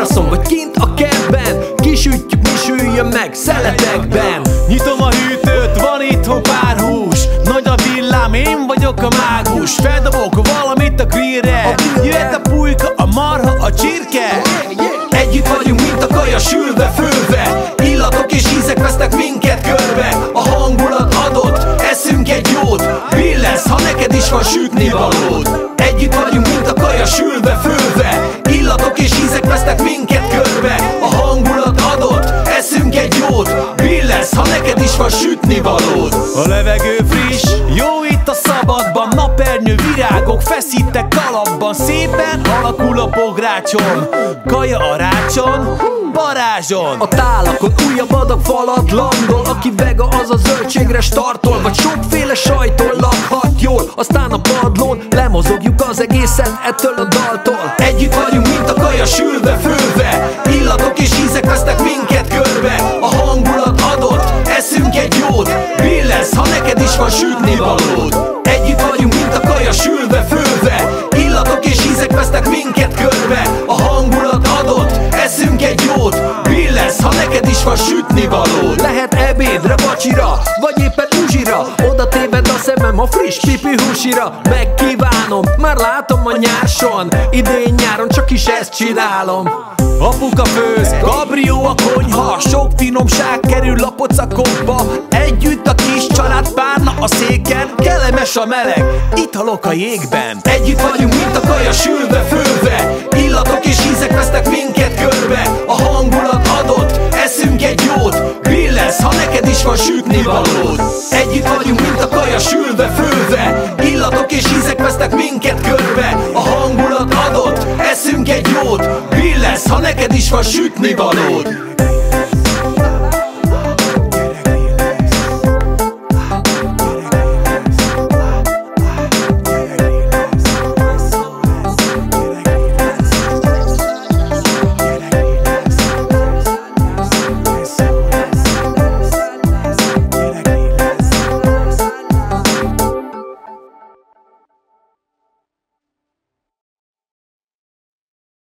teraszon vagy kint a kertben, kisütjük, mi süljön meg szeletekben. Nyitom a hűtőt, van itthon pár hús, nagy a villám, én vagyok a mágus. Feldobok valamit a grillre, jöhet a pulyka, a marha, a csirke. Együtt vagyunk, mint a kaja sülve, főve, illatok és ízek vesznek minket körbe. A hangulat adott, eszünk egy jót, billensz, ha neked is van sütnivalód. Együtt vagyunk, mint a kaja sülve, főve, illatok és ízek vesznek minket körbe. A hangulat adott, eszünk egy jót, billensz, ha neked is van sütnivalód. A levegő friss, jó itt a szabadban, napernyő, virágok feszítek kalapban. Szépen alakul a bográcsom, kaja a rácson, barázson. A tálakon újabb adag falat landol, aki vega, az a zöldségre startol, vagy sokféle sajtól lakhat jól. Aztán a padlón lemozogjuk az egészet ettől a daltól. Együtt vagyunk, mint a kaja sülve, főve, illatok és ízek vesznek minket körbe. A hangulat adott, eszünk egy jót, billensz, ha neked is van sütnivalód. Együtt vagyunk, mint a kaja sülve, főve, illatok és ízek vesznek minket körbe. A hangulat adott, eszünk egy jót, billensz, ha neked is van sütnivalód. Lehet ebédre, vacsira, vagy éppen uzsira, oda téved a szemem a friss pipi húsira. Megkívánom, már látom a nyárson, idén nyáron csak is ezt csinálom. Apuka főz, Gabrió a konyha, sok finomság kerül a pocakokba. Együtt a kis család, párna a széken, kellemes a meleg, italok a jégben. Együtt vagyunk, mint a kaja sülve, főve, illatok és ízek vesznek minket körbe. A hangulat adott, eszünk egy jót, billensz, ha neked is van sütnivalód. Együtt vagyunk, mint a kaja sülve, főve, illatok és ízek vesznek minket körbe. A hangulat adott, eszünk egy jót, billensz, ha neked is van sütnivalód.